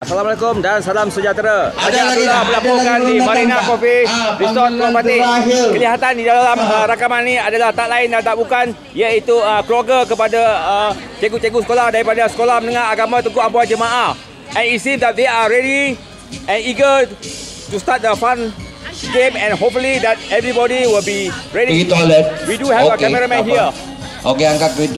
Assalamualaikum dan salam sejahtera. Ada lagi Abdullah melaporkan di Marina Coffee Resort Pulau Fatih. Kelihatan di dalam rakaman ini adalah tak lain dan tak bukan iaitu keluarga kepada cikgu-cikgu sekolah daripada Sekolah Menengah Agama Tunku Abah Jemaah. And it seems that they are ready and eager to start the fun game, and hopefully that everybody will be ready. We do have a cameraman here. Okey, angkat